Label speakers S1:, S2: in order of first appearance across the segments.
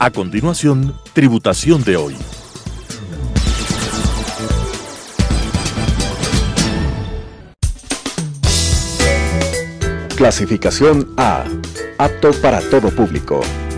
S1: A continuación, Tributación de hoy.
S2: Clasificación A. Apto para todo público.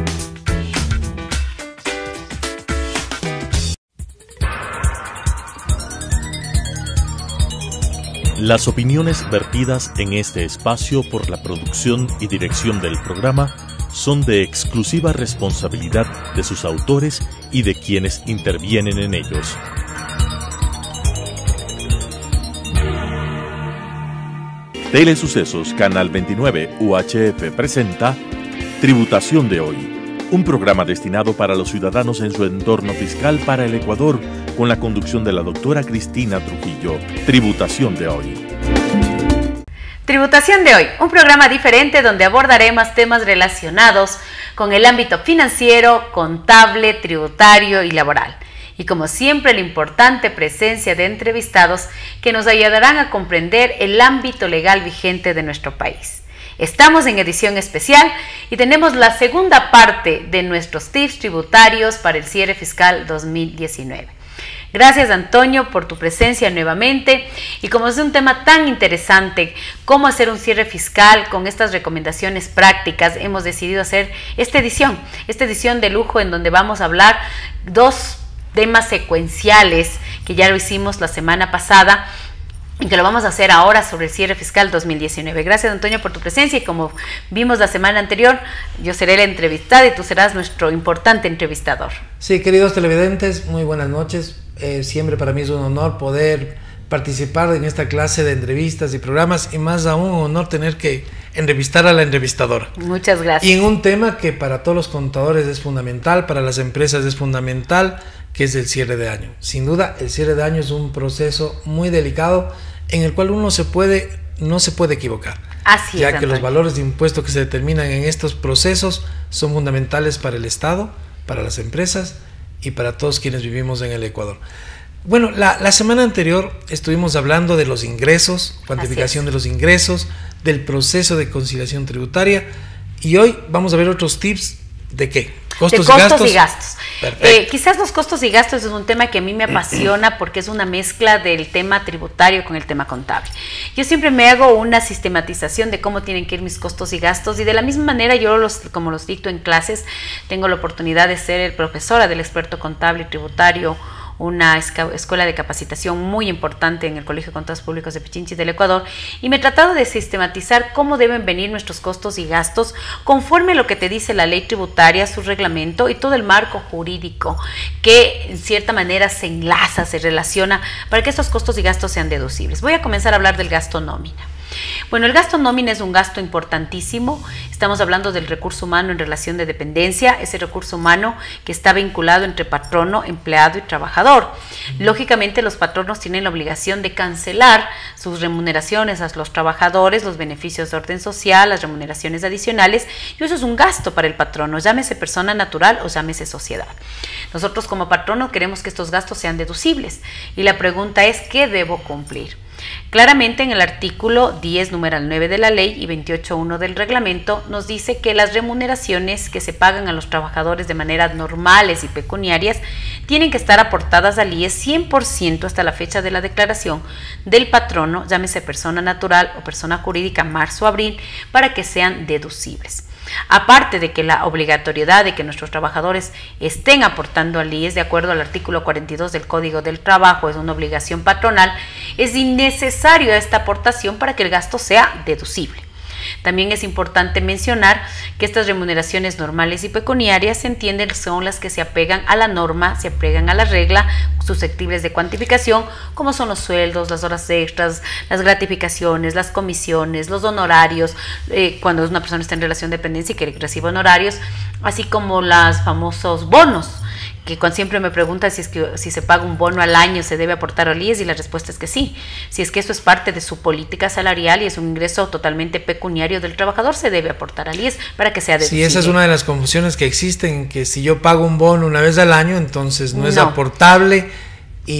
S1: Las opiniones vertidas en este espacio por la producción y dirección del programa son de exclusiva responsabilidad de sus autores y de quienes intervienen en ellos. Telesucesos Canal 29 UHF presenta Tributación de hoy, un programa destinado para los ciudadanos en su entorno fiscal para el Ecuador, con la conducción de la doctora Cristina Trujillo. Tributación de hoy.
S3: Tributación de hoy, un programa diferente donde abordaremos temas relacionados con el ámbito financiero, contable, tributario y laboral. Y como siempre, la importante presencia de entrevistados que nos ayudarán a comprender el ámbito legal vigente de nuestro país. Estamos en edición especial y tenemos la segunda parte de nuestros tips tributarios para el cierre fiscal 2019. Gracias, Antonio, por tu presencia nuevamente, y como es un tema tan interesante, cómo hacer un cierre fiscal con estas recomendaciones prácticas, hemos decidido hacer esta edición de lujo, en donde vamos a hablar dos temas secuenciales que ya lo hicimos la semana pasada y que lo vamos a hacer ahora sobre el cierre fiscal 2019. Gracias, Antonio, por tu presencia, y como vimos la semana anterior, yo seré la entrevistada y tú serás nuestro importante entrevistador.
S4: Sí, queridos televidentes, muy buenas noches. Siempre para mí es un honor poder participar en esta clase de entrevistas y programas, y más aún un honor tener que entrevistar a la entrevistadora.
S3: Muchas gracias.
S4: Y en un tema que para todos los contadores es fundamental, para las empresas es fundamental, que es el cierre de año. Sin duda, el cierre de año es un proceso muy delicado en el cual uno no se puede equivocar.
S3: Así
S4: ya
S3: es,
S4: que
S3: Antonio.
S4: los valores de impuesto que se determinan en estos procesos son fundamentales para el Estado, para las empresas y para todos quienes vivimos en el Ecuador. Bueno, la semana anterior estuvimos hablando de los ingresos, cuantificación de los ingresos, del proceso de conciliación tributaria, y hoy vamos a ver otros tips de ¿qué? Costos
S3: y gastos. Quizás los costos y gastos es un tema que a mí me apasiona porque es una mezcla del tema tributario con el tema contable. Yo siempre me hago una sistematización de cómo tienen que ir mis costos y gastos, y de la misma manera yo como los dicto en clases, tengo la oportunidad de ser profesora del experto contable y tributario, una escuela de capacitación muy importante en el Colegio de Contadores Públicos de Pichinchi del Ecuador, y me he tratado de sistematizar cómo deben venir nuestros costos y gastos conforme a lo que te dice la ley tributaria, su reglamento y todo el marco jurídico que en cierta manera se enlaza, se relaciona para que estos costos y gastos sean deducibles. Voy a comenzar a hablar del gasto nómina. Bueno, el gasto nómina es un gasto importantísimo. Estamos hablando del recurso humano en relación de dependencia, ese recurso humano que está vinculado entre patrono, empleado y trabajador. Lógicamente, los patronos tienen la obligación de cancelar sus remuneraciones a los trabajadores, los beneficios de orden social, las remuneraciones adicionales, y eso es un gasto para el patrono, llámese persona natural o llámese sociedad. Nosotros como patrono queremos que estos gastos sean deducibles, y la pregunta es, ¿qué debo cumplir? Claramente en el artículo 10, numeral 9 de la ley y 28.1 del reglamento nos dice que las remuneraciones que se pagan a los trabajadores de manera normales y pecuniarias tienen que estar aportadas al IES 100% hasta la fecha de la declaración del patrono, llámese persona natural o persona jurídica, marzo o abril, para que sean deducibles. Aparte de que la obligatoriedad de que nuestros trabajadores estén aportando al IES de acuerdo al artículo 42 del Código del Trabajo es una obligación patronal, es innecesario esta aportación para que el gasto sea deducible. También es importante mencionar que estas remuneraciones normales y pecuniarias se entienden son las que se apegan a la norma, se apegan a la regla, susceptibles de cuantificación, como son los sueldos, las horas extras, las gratificaciones, las comisiones, los honorarios, cuando una persona está en relación de dependencia y que recibe honorarios, así como los famosos bonos, que cuando siempre me preguntan si se paga un bono al año se debe aportar al IES, y la respuesta es que sí. Si es que esto es parte de su política salarial y es un ingreso totalmente pecuniario del trabajador, se debe aportar al IES para que sea deducible.
S4: Sí, esa es una de las confusiones que existen, que si yo pago un bono una vez al año, entonces no es aportable, y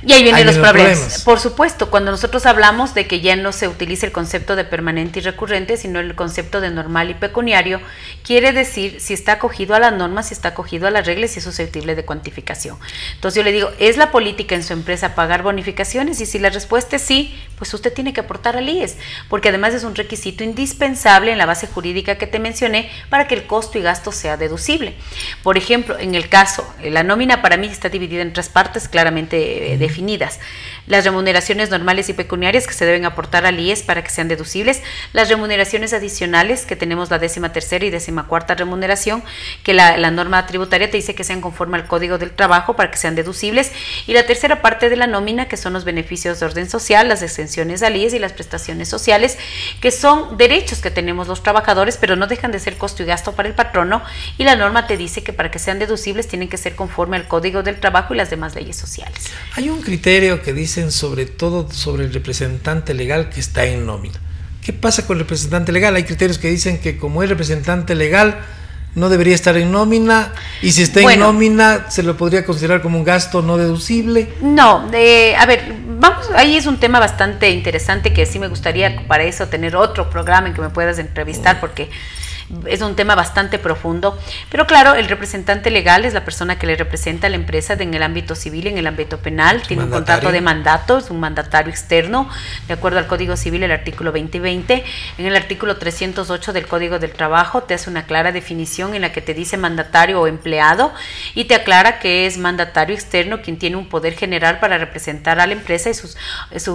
S3: Y ahí vienen los problemas. Por supuesto, cuando nosotros hablamos de que ya no se utiliza el concepto de permanente y recurrente, sino el concepto de normal y pecuniario, quiere decir si está acogido a la norma, si está acogido a las reglas, si es susceptible de cuantificación. Entonces yo le digo, ¿es la política en su empresa pagar bonificaciones? Y si la respuesta es sí, pues usted tiene que aportar al IES, porque además es un requisito indispensable en la base jurídica que te mencioné para que el costo y gasto sea deducible. Por ejemplo, en el caso, la nómina para mí está dividida en tres partes claramente definidas. Las remuneraciones normales y pecuniarias que se deben aportar al IES para que sean deducibles, las remuneraciones adicionales, que tenemos la 13ª y 14ª remuneración, que la norma tributaria te dice que sean conforme al Código del Trabajo para que sean deducibles, y la tercera parte de la nómina, que son los beneficios de orden social, las exenciones al IES y las prestaciones sociales, que son derechos que tenemos los trabajadores, pero no dejan de ser costo y gasto para el patrono, y la norma te dice que para que sean deducibles tienen que ser conforme al Código del Trabajo y las demás leyes sociales.
S4: Hay un criterio que dicen sobre todo sobre el representante legal que está en nómina. ¿Qué pasa con el representante legal? Hay criterios que dicen que como es representante legal no debería estar en nómina, y si está en nómina se lo podría considerar como un gasto no deducible.
S3: No, a ver, vamos, ahí es un tema bastante interesante que sí me gustaría para eso tener otro programa en que me puedas entrevistar, porque es un tema bastante profundo, pero claro, el representante legal es la persona que le representa a la empresa en el ámbito civil, en el ámbito penal, tiene un contrato de mandato, es un mandatario externo, de acuerdo al Código Civil, el artículo 2020, en el artículo 308 del Código del Trabajo te hace una clara definición en la que te dice mandatario o empleado, y te aclara que es mandatario externo quien tiene un poder general para representar a la empresa y sus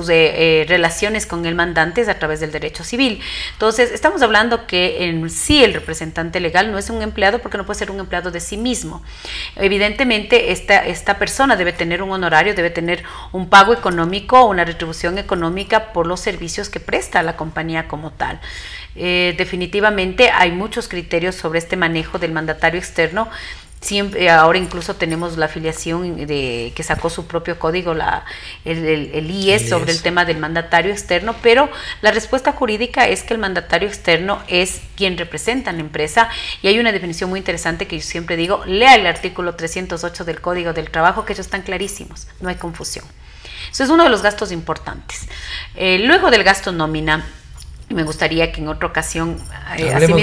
S3: relaciones con el mandante es a través del derecho civil. Entonces, estamos hablando que en sí el representante legal no es un empleado, porque no puede ser un empleado de sí mismo. Evidentemente esta persona debe tener un honorario, debe tener un pago económico, una retribución económica por los servicios que presta a la compañía como tal. Definitivamente hay muchos criterios sobre este manejo del mandatario externo. Siempre, ahora incluso tenemos la afiliación que sacó su propio código, el IES, sobre el tema del mandatario externo, pero la respuesta jurídica es que el mandatario externo es quien representa a la empresa, y hay una definición muy interesante que yo siempre digo: lea el artículo 308 del Código del Trabajo, que ellos están clarísimos, no hay confusión. Eso es uno de los gastos importantes. Luego del gasto nómina, me gustaría que en otra ocasión hablemos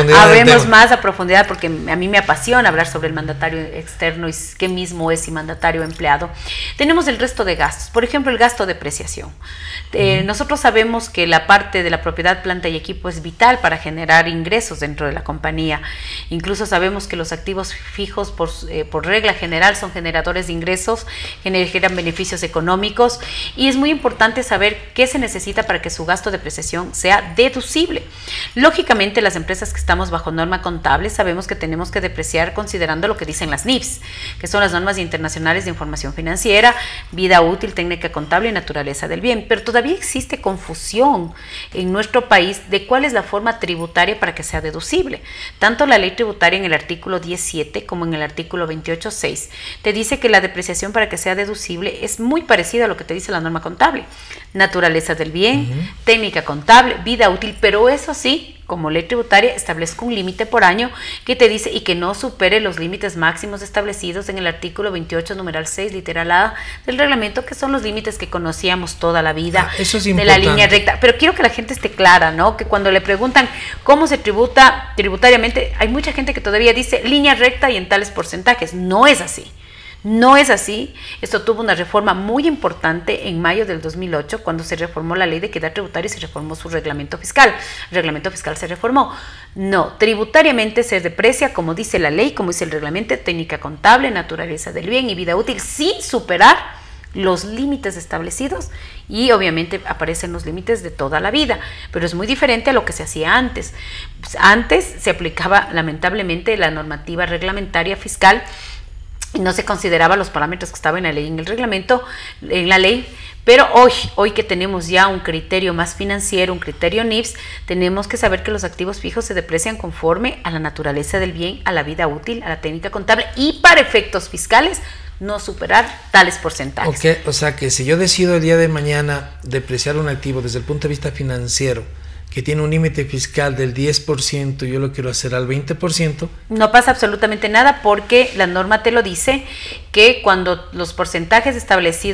S3: más a profundidad, porque a mí me apasiona hablar sobre el mandatario externo y qué mismo es y mandatario empleado. Tenemos el resto de gastos, por ejemplo, el gasto de depreciación. Nosotros sabemos que la parte de la propiedad, planta y equipo es vital para generar ingresos dentro de la compañía. Incluso sabemos que los activos fijos por regla general son generadores de ingresos, generan beneficios económicos, y es muy importante saber qué se necesita para que su gasto de depreciación sea deducible. Lógicamente, las empresas que estamos bajo norma contable sabemos que tenemos que depreciar considerando lo que dicen las NIFs, que son las normas internacionales de información financiera, vida útil, técnica contable y naturaleza del bien, pero todavía existe confusión en nuestro país de cuál es la forma tributaria para que sea deducible. Tanto la ley tributaria en el artículo 17 como en el artículo 28.6 te dice que la depreciación para que sea deducible es muy parecida a lo que te dice la norma contable: naturaleza del bien, técnica contable, vida útil, pero eso sí, como ley tributaria establezco un límite por año que te dice y que no supere los límites máximos establecidos en el artículo 28, numeral 6, literal A del reglamento, que son los límites que conocíamos toda la vida,
S4: eso es
S3: de la línea recta. Pero quiero que la gente esté clara, ¿no? Que cuando le preguntan cómo se tributa tributariamente, hay mucha gente que todavía dice línea recta y en tales porcentajes. No es así. No es así. Esto tuvo una reforma muy importante en mayo del 2008, cuando se reformó la ley de equidad tributaria y se reformó su reglamento fiscal. El reglamento fiscal se reformó. No, tributariamente se deprecia, como dice la ley, como dice el reglamento, técnica contable, naturaleza del bien y vida útil, sin superar los límites establecidos, y obviamente aparecen los límites de toda la vida, pero es muy diferente a lo que se hacía antes. Pues antes se aplicaba lamentablemente la normativa reglamentaria fiscal y no se consideraba los parámetros que estaban en la ley, en el reglamento, en la ley. Pero hoy que tenemos ya un criterio más financiero, un criterio NIFS, tenemos que saber que los activos fijos se deprecian conforme a la naturaleza del bien, a la vida útil, a la técnica contable, y para efectos fiscales no superar tales porcentajes.
S4: Okay, o sea que si yo decido el día de mañana depreciar un activo desde el punto de vista financiero, que tiene un límite fiscal del 10% y yo lo quiero hacer al 20%.
S3: No pasa absolutamente nada, porque la norma te lo dice, que cuando los porcentajes establecidos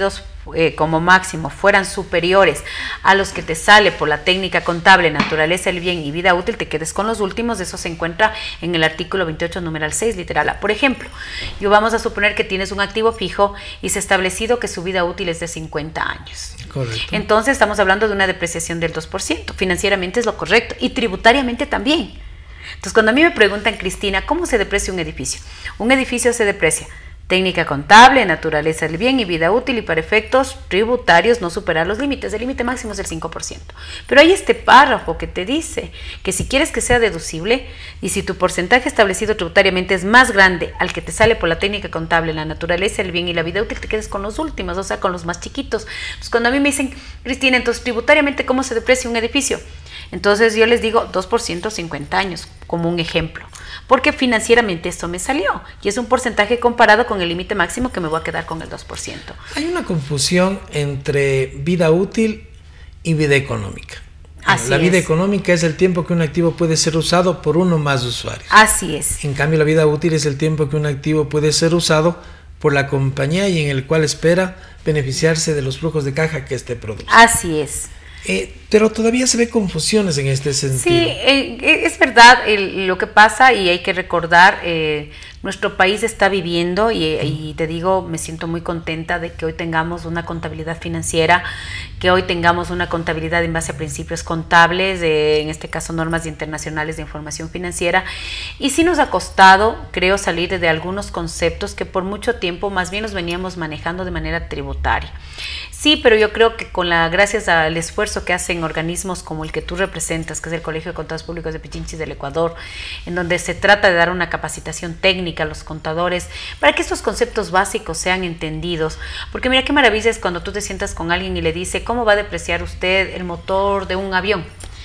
S3: como máximo fueran superiores a los que te sale por la técnica contable, naturaleza del bien y vida útil, te quedes con los últimos. Eso se encuentra en el artículo 28, numeral 6, literal A. Por ejemplo, vamos a suponer que tienes un activo fijo y se ha establecido que su vida útil es de 50 años.
S4: Correcto.
S3: Entonces estamos hablando de una depreciación del 2%. Financieramente es lo correcto y tributariamente también. Entonces, cuando a mí me preguntan, Cristina, ¿cómo se deprecia un edificio? Un edificio se deprecia técnica contable, naturaleza del bien y vida útil, y para efectos tributarios no superar los límites. El límite máximo es el 5%. Pero hay este párrafo que te dice que si quieres que sea deducible y si tu porcentaje establecido tributariamente es más grande al que te sale por la técnica contable, la naturaleza del bien y la vida útil, te quedes con los últimos, o sea, con los más chiquitos. Pues cuando a mí me dicen, Cristina, entonces tributariamente, ¿cómo se deprecia un edificio? Entonces yo les digo 2% 50 años, como un ejemplo, porque financieramente esto me salió y es un porcentaje comparado con el límite máximo que me voy a quedar con el 2%.
S4: Hay una confusión entre vida útil y vida económica. La vida económica es el tiempo que un activo puede ser usado por uno o más usuarios.
S3: Así es.
S4: En cambio, la vida útil es el tiempo que un activo puede ser usado por la compañía y en el cual espera beneficiarse de los flujos de caja que éste produce.
S3: Así es.
S4: Pero todavía se ve confusiones en este sentido.
S3: Sí, es verdad lo que pasa, y hay que recordar, nuestro país está viviendo, y te digo, me siento muy contenta de que hoy tengamos una contabilidad financiera, que hoy tengamos una contabilidad en base a principios contables, en este caso normas internacionales de información financiera, y sí nos ha costado, creo, salir de algunos conceptos que por mucho tiempo más bien los veníamos manejando de manera tributaria. Sí, pero yo creo que gracias al esfuerzo que hacen organismos como el que tú representas, que es el Colegio de Contadores Públicos de Pichinchis del Ecuador, en donde se trata de dar una capacitación técnica a los contadores para que estos conceptos básicos sean entendidos. Porque mira qué maravilla es cuando tú te sientas con alguien y le dice, ¿cómo va a depreciar usted el motor de un avión?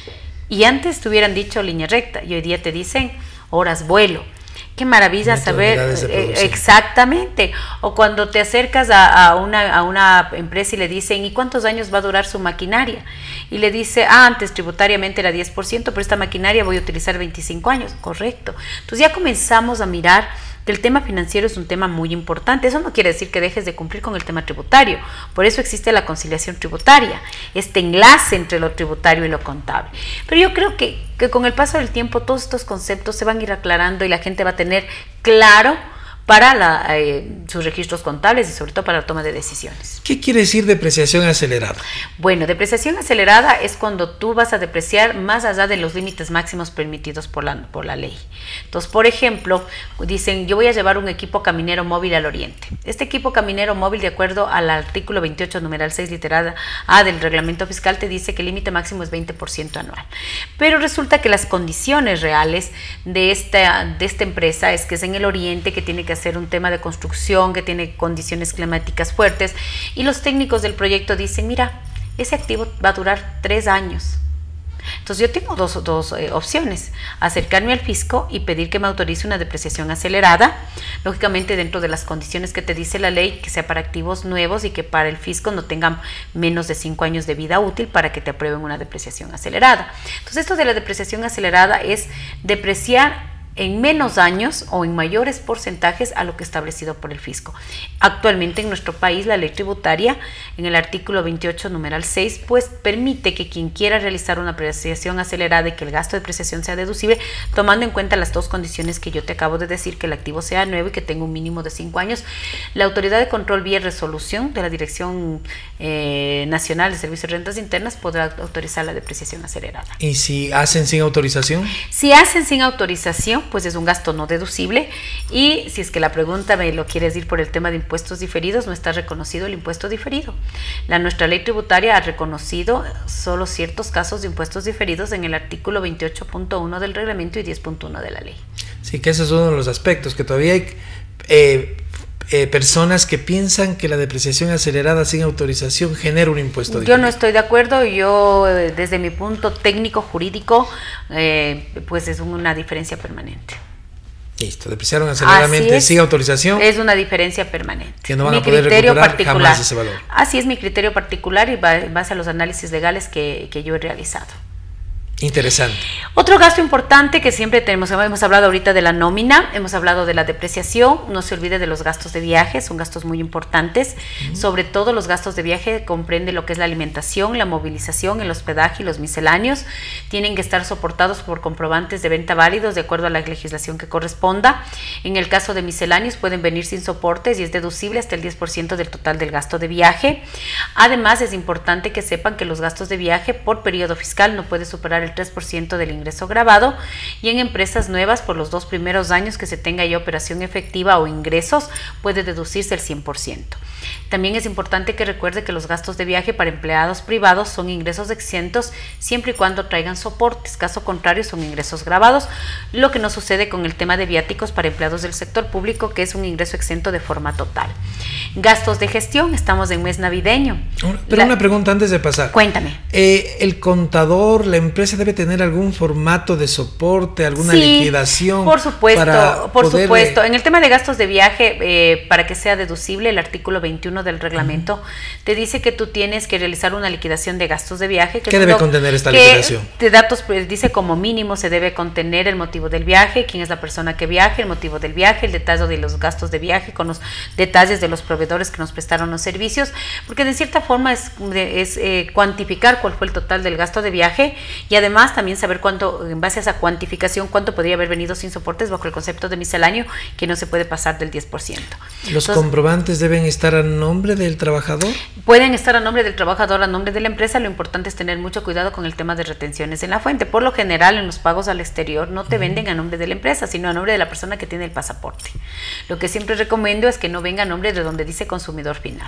S3: Y antes te hubieran dicho línea recta y hoy día te dicen horas vuelo. Qué maravilla saber exactamente. O cuando te acercas a una empresa y le dicen, ¿y cuántos años va a durar su maquinaria? Y le dice, antes tributariamente era 10%, pero esta maquinaria voy a utilizar 25 años. Correcto. Entonces ya comenzamos a mirar que el tema financiero es un tema muy importante. Eso no quiere decir que dejes de cumplir con el tema tributario. Por eso existe la conciliación tributaria, este enlace entre lo tributario y lo contable. Pero yo creo que con el paso del tiempo todos estos conceptos se van a ir aclarando y la gente va a tener claro para sus registros contables y sobre todo para la toma de decisiones.
S4: ¿Qué quiere decir depreciación acelerada?
S3: Bueno, depreciación acelerada es cuando tú vas a depreciar más allá de los límites máximos permitidos por la ley. Entonces, por ejemplo, dicen, yo voy a llevar un equipo caminero móvil al oriente. Este equipo caminero móvil, de acuerdo al artículo 28, numeral 6, literal A del reglamento fiscal, te dice que el límite máximo es 20% anual. Pero resulta que las condiciones reales de esta empresa es que es en el oriente, que tiene que hacer un tema de construcción, que tiene condiciones climáticas fuertes, y los técnicos del proyecto dicen, mira, ese activo va a durar 3 años. Entonces yo tengo dos opciones: acercarme al fisco y pedir que me autorice una depreciación acelerada, lógicamente dentro de las condiciones que te dice la ley, que sea para activos nuevos y que para el fisco no tengan menos de 5 años de vida útil para que te aprueben una depreciación acelerada. Entonces esto de la depreciación acelerada es depreciar en menos años o en mayores porcentajes a lo que establecido por el fisco. Actualmente en nuestro país la ley tributaria, en el artículo 28, numeral 6, pues permite que quien quiera realizar una depreciación acelerada y que el gasto de depreciación sea deducible, tomando en cuenta las dos condiciones que yo te acabo de decir, que el activo sea nuevo y que tenga un mínimo de 5 años, la autoridad de control vía resolución de la Dirección Nacional de Servicios de Rentas Internas podrá autorizar la depreciación acelerada.
S4: ¿Y si hacen sin autorización? Si
S3: hacen sin autorización, pues es un gasto no deducible, y si es que la pregunta me lo quieres ir por el tema de impuestos diferidos, no está reconocido el impuesto diferido. Nuestra ley tributaria ha reconocido solo ciertos casos de impuestos diferidos en el artículo 28.1 del reglamento y 10.1 de la ley.
S4: Sí, que ese es uno de los aspectos, que todavía hay personas que piensan que la depreciación acelerada sin autorización genera un impuesto diferido.
S3: Yo no estoy de acuerdo. Yo, desde mi punto técnico jurídico, pues es una diferencia permanente.
S4: Listo, depreciaron aceleradamente sin autorización.
S3: Es una diferencia permanente.
S4: Que no van a poder recuperar jamás ese valor.
S3: Así es mi criterio particular y en base a los análisis legales que yo he realizado.
S4: Interesante.
S3: Otro gasto importante que siempre tenemos, hemos hablado ahorita de la nómina, hemos hablado de la depreciación, no se olvide de los gastos de viaje, son gastos muy importantes, sobre todo los gastos de viaje comprende lo que es la alimentación, la movilización, el hospedaje y los misceláneos, tienen que estar soportados por comprobantes de venta válidos de acuerdo a la legislación que corresponda. En el caso de misceláneos pueden venir sin soportes y es deducible hasta el 10% del total del gasto de viaje. Además es importante que sepan que los gastos de viaje por periodo fiscal no puede superar el 3% del ingreso grabado, y en empresas nuevas por los 2 primeros años que se tenga ya operación efectiva o ingresos puede deducirse el 100%. También es importante que recuerde que los gastos de viaje para empleados privados son ingresos exentos siempre y cuando traigan soportes, caso contrario son ingresos grabados, lo que no sucede con el tema de viáticos para empleados del sector público, que es un ingreso exento de forma total. Gastos de gestión, estamos en mes navideño.
S4: Pero una pregunta antes de pasar.
S3: Cuéntame.
S4: ¿El contador, la empresa debe tener algún formato de soporte, alguna liquidación?
S3: Por supuesto, supuesto. En el tema de gastos de viaje, para que sea deducible, el artículo 21 del reglamento te dice que tú tienes que realizar una liquidación de gastos de viaje.
S4: ¿Qué debe contener esta liquidación?
S3: De datos, dice como mínimo se debe contener el motivo del viaje, quién es la persona que viaja, el motivo del viaje, el detalle de los gastos de viaje con los detalles de los proveedores que nos prestaron los servicios, porque de cierta forma es cuantificar cuál fue el total del gasto de viaje y además también saber cuánto, en base a esa cuantificación, cuánto podría haber venido sin soportes bajo el concepto de misceláneo, que no se puede pasar del 10%.
S4: ¿Los comprobantes deben estar a nombre del trabajador?
S3: Pueden estar a nombre del trabajador, a nombre de la empresa. Lo importante es tener mucho cuidado con el tema de retenciones en la fuente. Por lo general, en los pagos al exterior no te venden a nombre de la empresa, sino a nombre de la persona que tiene el pasaporte. Lo que siempre recomiendo es que no venga a nombre de donde dice consumidor final.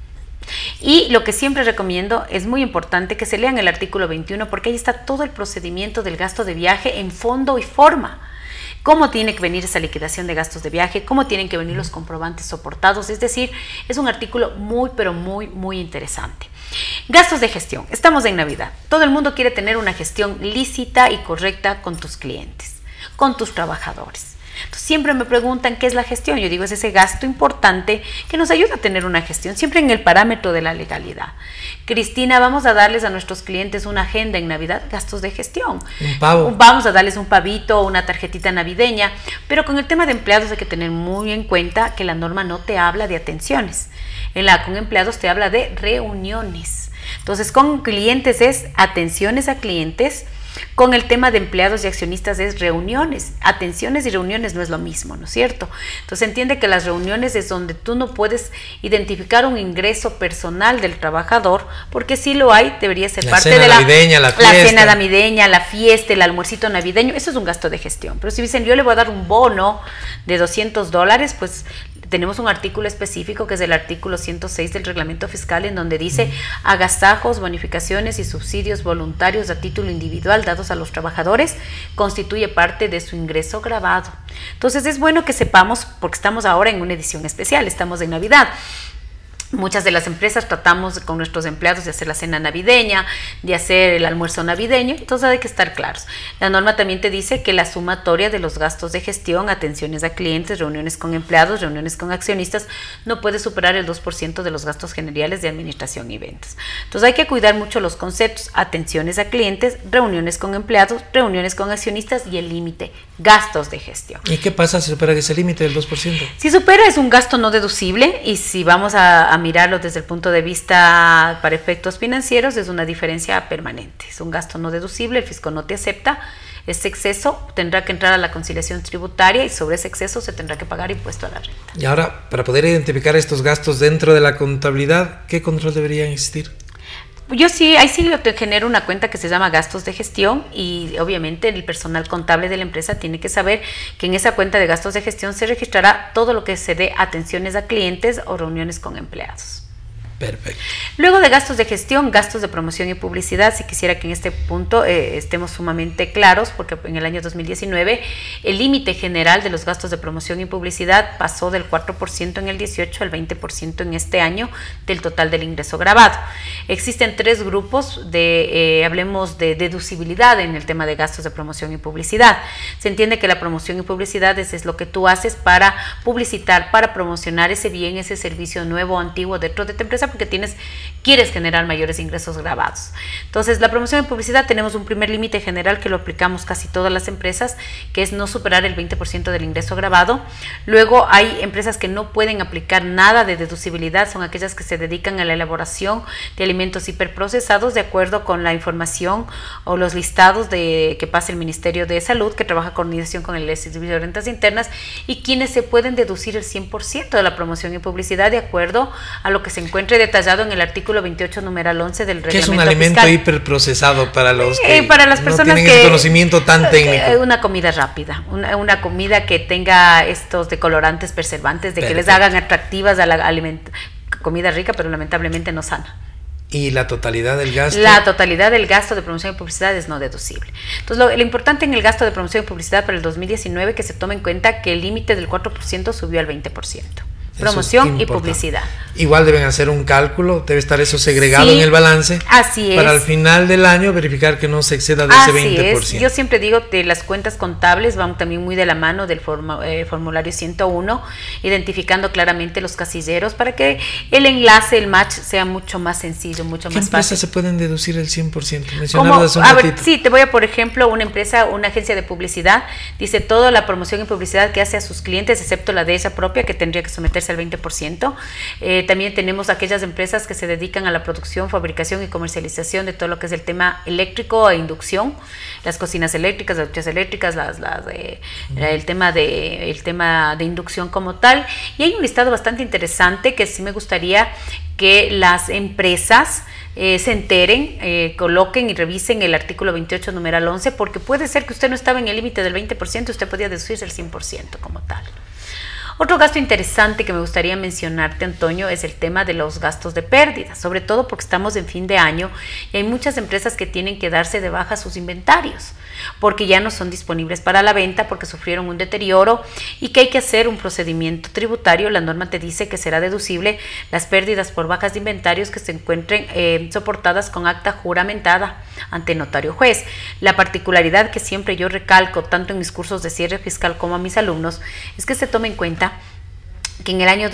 S3: Y lo que siempre recomiendo, es muy importante que se lean el artículo 21 porque ahí está todo el procedimiento del gasto de viaje en fondo y forma. Cómo tiene que venir esa liquidación de gastos de viaje, cómo tienen que venir los comprobantes soportados, es decir, es un artículo muy, pero muy interesante. Gastos de gestión. Estamos en Navidad. Todo el mundo quiere tener una gestión lícita y correcta con tus clientes, con tus trabajadores. Entonces, siempre me preguntan qué es la gestión. Yo digo, es ese gasto importante que nos ayuda a tener una gestión, siempre en el parámetro de la legalidad. Cristina, vamos a darles a nuestros clientes una agenda en Navidad, gastos de gestión.
S4: Un pavo.
S3: Vamos a darles un pavito, una tarjetita navideña, pero con el tema de empleados hay que tener muy en cuenta que la norma no te habla de atenciones. Con empleados te habla de reuniones. Entonces, con clientes es atenciones a clientes. Con el tema de empleados y accionistas es reuniones. Atenciones y reuniones no es lo mismo, ¿no es cierto? Entonces entiende que las reuniones es donde tú no puedes identificar un ingreso personal del trabajador, porque si lo hay, debería ser parte de la cena navideña, la fiesta, el almuercito navideño. Eso es un gasto de gestión. Pero si dicen, yo le voy a dar un bono de $200, pues tenemos un artículo específico que es el artículo 106 del reglamento fiscal, en donde dice agasajos, bonificaciones y subsidios voluntarios a título individual dados a los trabajadores constituye parte de su ingreso grabado. Entonces es bueno que sepamos, porque estamos ahora en una edición especial, estamos en Navidad. Muchas de las empresas tratamos con nuestros empleados de hacer la cena navideña, de hacer el almuerzo navideño, entonces hay que estar claros. La norma también te dice que la sumatoria de los gastos de gestión, atenciones a clientes, reuniones con empleados, reuniones con accionistas, no puede superar el 2% de los gastos generales de administración y ventas. Entonces hay que cuidar mucho los conceptos, atenciones a clientes, reuniones con empleados, reuniones con accionistas y el límite, gastos de gestión.
S4: ¿Y qué pasa si supera ese límite del 2%?
S3: Si supera es un gasto no deducible, y si vamos a mirarlo desde el punto de vista para efectos financieros, es una diferencia permanente, es un gasto no deducible, el fisco no te acepta. Ese exceso tendrá que entrar a la conciliación tributaria y sobre ese exceso se tendrá que pagar impuesto a la renta.
S4: Y ahora, para poder identificar estos gastos dentro de la contabilidad, ¿qué control debería existir?
S3: Yo sí, ahí sí te genero una cuenta que se llama gastos de gestión, y obviamente el personal contable de la empresa tiene que saber que en esa cuenta de gastos de gestión se registrará todo lo que se dé atenciones a clientes o reuniones con empleados.
S4: Perfecto.
S3: Luego de gastos de gestión, gastos de promoción y publicidad, si quisiera que en este punto estemos sumamente claros, porque en el año 2019 el límite general de los gastos de promoción y publicidad pasó del 4% en el 18 al 20% en este año del total del ingreso grabado. Existen 3 grupos hablemos de deducibilidad en el tema de gastos de promoción y publicidad. Se entiende que la promoción y publicidad es lo que tú haces para publicitar, para promocionar ese bien, ese servicio nuevo o antiguo dentro de tu empresa, porque tienes quieres generar mayores ingresos grabados. Entonces, la promoción de publicidad tenemos un primer límite general que lo aplicamos casi todas las empresas, que es no superar el 20% del ingreso grabado. Luego hay empresas que no pueden aplicar nada de deducibilidad, son aquellas que se dedican a la elaboración de alimentos hiperprocesados de acuerdo con la información o los listados que pasa el Ministerio de Salud, que trabaja en coordinación con el Servicio de Rentas Internas, y quienes se pueden deducir el 100% de la promoción y publicidad de acuerdo a lo que se encuentre detallado en el artículo 28, numeral 11 del reglamento fiscal.
S4: ¿Qué es un alimento hiperprocesado para los que
S3: para las personas
S4: no tienen ese conocimiento tan técnico?
S3: Una comida rápida, una comida que tenga estos decolorantes, preservantes, de que les hagan atractivas a la comida rica, pero lamentablemente no sana.
S4: ¿Y la totalidad del gasto?
S3: La totalidad del gasto de promoción y publicidad es no deducible. Entonces, lo importante en el gasto de promoción y publicidad para el 2019 que se tome en cuenta que el límite del 4% subió al 20%. Promoción y publicidad.
S4: Igual deben hacer un cálculo, debe estar eso segregado en el balance.
S3: Así es.
S4: Para al final del año verificar que no se exceda de ese 20%.
S3: Es. Yo siempre digo que las cuentas contables van también muy de la mano del formulario 101, identificando claramente los casilleros para que el enlace, el match sea mucho más sencillo, mucho más fácil.
S4: ¿Qué empresas se pueden deducir el 100%? Mencionabas un ratito.
S3: Sí, te voy a, por ejemplo, una empresa, una agencia de publicidad, dice toda la promoción y publicidad que hace a sus clientes, excepto la de ella propia, que tendría que someterse al 20%. También tenemos aquellas empresas que se dedican a la producción, fabricación y comercialización de todo lo que es el tema eléctrico e inducción, las cocinas eléctricas, las duchas eléctricas, el tema de inducción como tal. Y hay un listado bastante interesante que sí me gustaría que las empresas se enteren, coloquen y revisen el artículo 28, numeral 11, porque puede ser que usted no estaba en el límite del 20%, usted podía deducirse el 100% como tal. Otro gasto interesante que me gustaría mencionarte, Antonio, es el tema de los gastos de pérdida, sobre todo porque estamos en fin de año y hay muchas empresas que tienen que darse de baja sus inventarios porque ya no son disponibles para la venta, porque sufrieron un deterioro y que hay que hacer un procedimiento tributario. La norma te dice que será deducible las pérdidas por bajas de inventarios que se encuentren soportadas con acta juramentada ante notario juez. La particularidad que siempre yo recalco, tanto en mis cursos de cierre fiscal como a mis alumnos, es que se tome en cuenta que en el año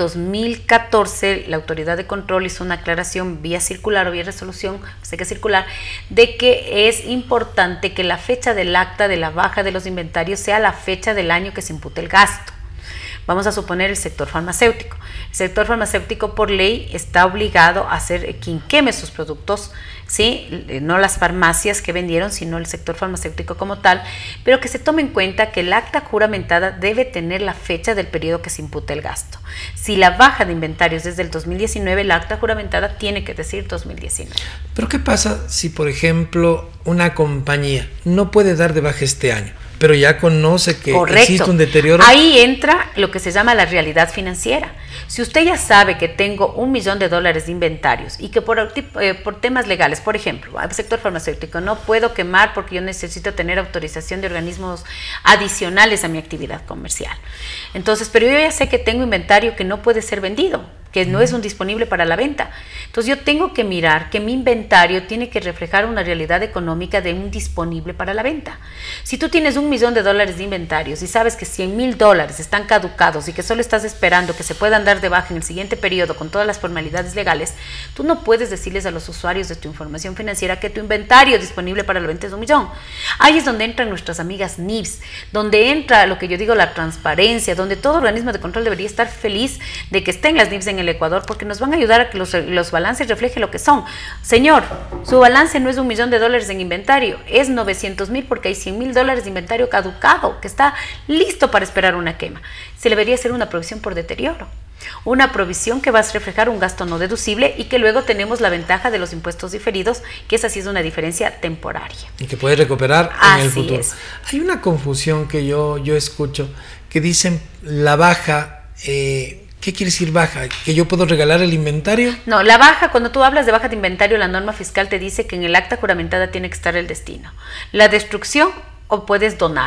S3: 2014 la autoridad de control hizo una aclaración vía circular o vía resolución, sé que circular, de que es importante que la fecha del acta de la baja de los inventarios sea la fecha del año que se impute el gasto. Vamos a suponer el sector farmacéutico. El sector farmacéutico por ley está obligado a ser quien queme sus productos, ¿sí? No las farmacias que vendieron, sino el sector farmacéutico como tal, pero que se tome en cuenta que el acta juramentada debe tener la fecha del periodo que se impute el gasto. Si la baja de inventarios es del 2019, la acta juramentada tiene que decir 2019.
S4: Pero ¿qué pasa si, por ejemplo, una compañía no puede dar de baja este año, pero ya conoce que existe un deterioro?
S3: Ahí entra lo que se llama la realidad financiera. Si usted ya sabe que tengo $1 millón de inventarios y que por temas legales, por ejemplo, al sector farmacéutico, no puedo quemar porque yo necesito tener autorización de organismos adicionales a mi actividad comercial. Entonces, pero yo ya sé que tengo inventario que no puede ser vendido, que no es un disponible para la venta. Entonces yo tengo que mirar que mi inventario tiene que reflejar una realidad económica de un disponible para la venta. Si tú tienes $1 millón de inventarios y sabes que $100,000 están caducados y que solo estás esperando que se puedan dar de baja en el siguiente periodo con todas las formalidades legales, tú no puedes decirles a los usuarios de tu información financiera que tu inventario disponible para la venta es $1 millón. Ahí es donde entran nuestras amigas NIFS, donde entra lo que yo digo la transparencia, donde todo organismo de control debería estar feliz de que estén las NIFS en el Ecuador, porque nos van a ayudar a que los balances reflejen lo que son. Señor, su balance no es $1 millón en inventario, es 900,000 porque hay $100,000 de inventario caducado que está listo para esperar una quema. Se le debería hacer una provisión por deterioro, una provisión que va a reflejar un gasto no deducible y que luego tenemos la ventaja de los impuestos diferidos, que esa sí es una diferencia temporaria.
S4: Y que puede recuperar en el futuro. Es. Hay una confusión que yo escucho, que dicen la baja... ¿Qué quiere decir baja? ¿Que yo puedo regalar el inventario?
S3: No, la baja, cuando tú hablas de baja de inventario, la norma fiscal te dice que en el acta juramentada tiene que estar el destino. La destrucción o puedes donar.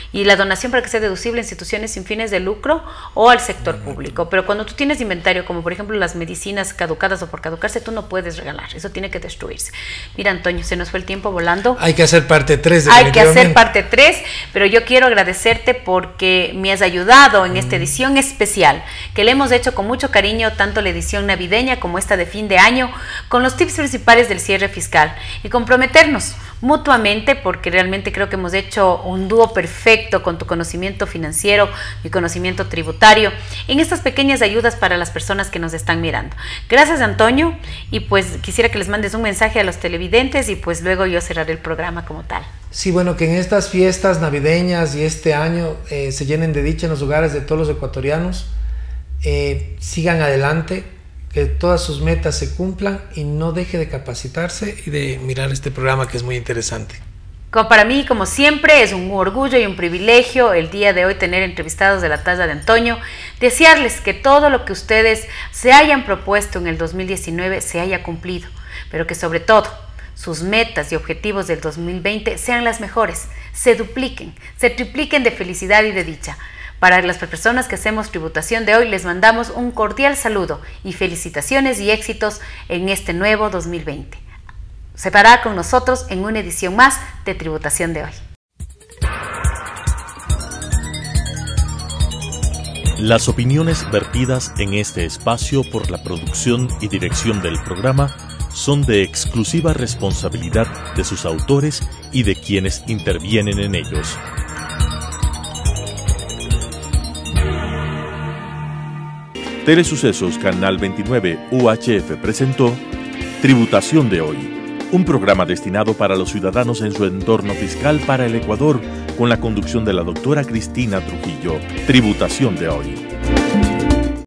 S3: y la donación para que sea deducible a instituciones sin fines de lucro o al sector público. Pero cuando tú tienes inventario, como por ejemplo las medicinas caducadas o por caducarse, tú no puedes regalar, eso tiene que destruirse. Mira, Antonio, se nos fue el tiempo volando.
S4: Hay que hacer parte 3.
S3: Hay que hacer parte 3, pero yo quiero agradecerte porque me has ayudado en esta edición especial, que le hemos hecho con mucho cariño, tanto la edición navideña como esta de fin de año, con los tips principales del cierre fiscal y comprometernos mutuamente, porque realmente creo que hemos hecho un dúo perfecto con tu conocimiento financiero, mi conocimiento tributario, en estas pequeñas ayudas para las personas que nos están mirando. Gracias, Antonio, y pues quisiera que les mandes un mensaje a los televidentes y pues luego yo cerraré el programa como tal.
S4: Sí, bueno, que en estas fiestas navideñas y este año se llenen de dicha en los hogares de todos los ecuatorianos, sigan adelante, que todas sus metas se cumplan y no deje de capacitarse y de mirar este programa que es muy interesante.
S3: Para mí, como siempre, es un orgullo y un privilegio el día de hoy tener entrevistados de la talla de Antonio, desearles que todo lo que ustedes se hayan propuesto en el 2019 se haya cumplido, pero que sobre todo sus metas y objetivos del 2020 sean las mejores, se dupliquen, se tripliquen de felicidad y de dicha. Para las personas que hacemos tributación de hoy, les mandamos un cordial saludo y felicitaciones y éxitos en este nuevo 2020. Se parará con nosotros en una edición más de Tributación de hoy.
S1: Las opiniones vertidas en este espacio por la producción y dirección del programa son de exclusiva responsabilidad de sus autores y de quienes intervienen en ellos. Telesucesos Canal 29 UHF presentó Tributación de hoy, un programa destinado para los ciudadanos en su entorno fiscal para el Ecuador, con la conducción de la doctora Cristina Trujillo. Tributación de hoy.